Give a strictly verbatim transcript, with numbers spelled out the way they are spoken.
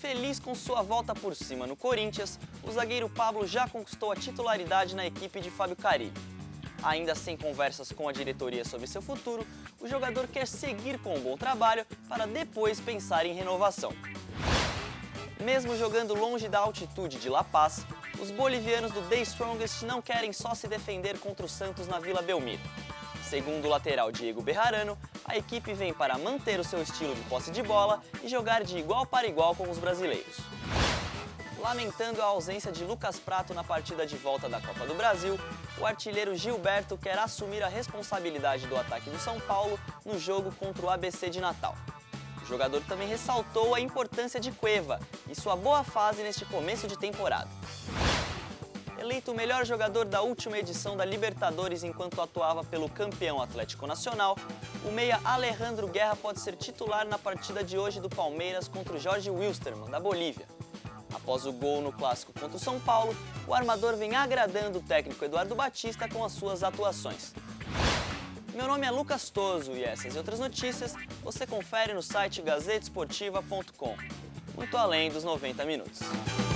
Feliz com sua volta por cima no Corinthians, o zagueiro Pablo já conquistou a titularidade na equipe de Fábio Carille. Ainda sem conversas com a diretoria sobre seu futuro, o jogador quer seguir com um bom trabalho para depois pensar em renovação. Mesmo jogando longe da altitude de La Paz, os bolivianos do The Strongest não querem só se defender contra o Santos na Vila Belmiro. Segundo o lateral Diego Bejarano, a equipe vem para manter o seu estilo de posse de bola e jogar de igual para igual com os brasileiros. Lamentando a ausência de Lucas Prato na partida de volta da Copa do Brasil, o artilheiro Gilberto quer assumir a responsabilidade do ataque do São Paulo no jogo contra o A B C de Natal. O jogador também ressaltou a importância de Cueva e sua boa fase neste começo de temporada. Eleito o melhor jogador da última edição da Libertadores enquanto atuava pelo campeão Atlético Nacional, o meia Alejandro Guerra pode ser titular na partida de hoje do Palmeiras contra o Jorge Wilstermann, da Bolívia. Após o gol no clássico contra o São Paulo, o armador vem agradando o técnico Eduardo Batista com as suas atuações. Meu nome é Lucas Toso e essas e outras notícias você confere no site gazeta esportiva ponto com, muito além dos noventa minutos.